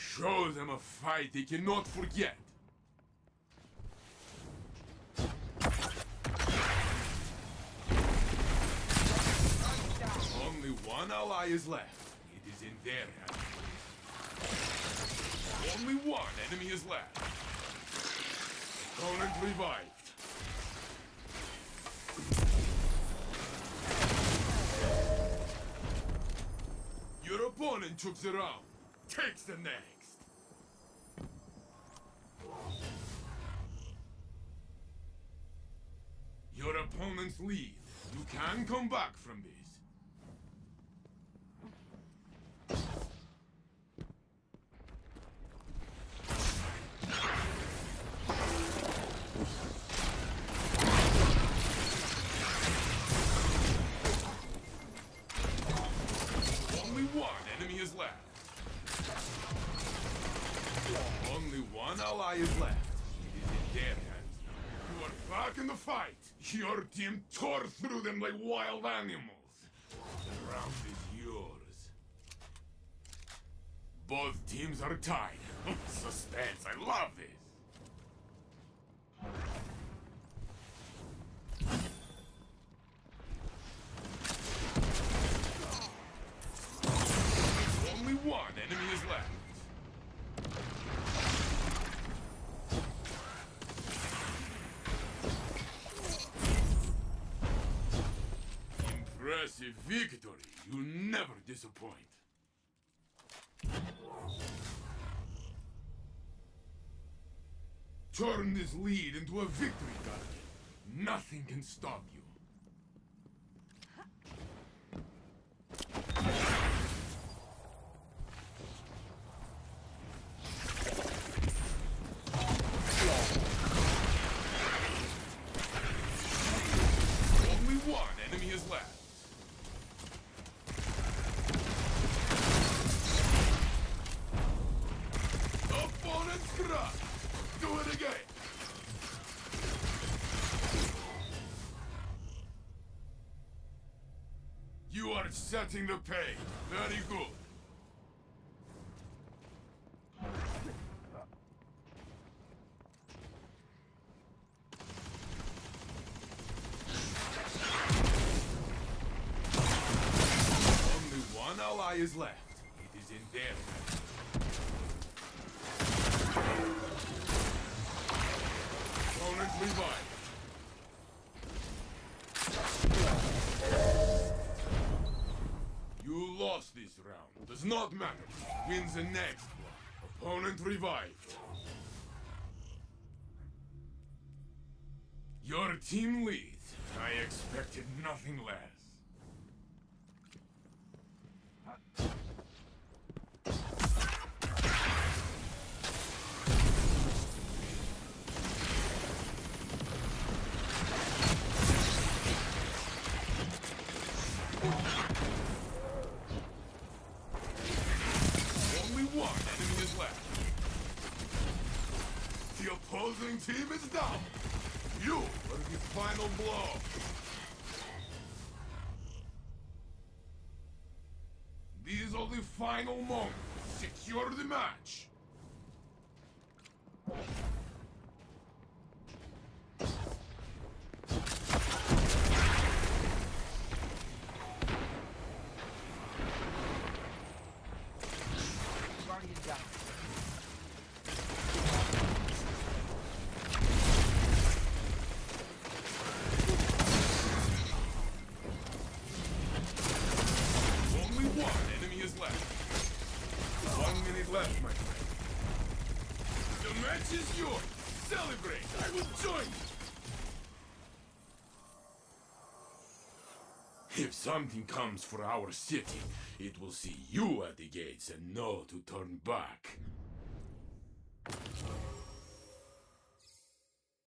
Show them a fight they cannot forget. Only one ally is left. It is in their hands. Only one enemy is left. Opponent revived. Your opponent took the round. Takes the next. Your opponent's lead. You can come back from this. Only one enemy is left. Only one ally is left. It is in their hands. You are back in the fight. Your team tore through them like wild animals. The round is yours. Both teams are tied. Suspense, I love this. Only one enemy is left. Impressive victory. You never disappoint. Turn this lead into a victory, Guardian. Nothing can stop you. Only one enemy is left. Opponent's crushed. Do it again! You are setting the pace. Very good. Only one ally is left. It is in their hands. Opponent revived. You lost this round. Does not matter. Wins the next one. Opponent revived. Your team leads. I expected nothing less. Only one enemy is left. The opposing team is down. You are the final blow. These are the final moments. Secure the match. Guardian down. Only one enemy is left. 1 minute left, my friend. The match is yours. Celebrate. I will join you. If something comes for our city, it will see you at the gates and know to turn back.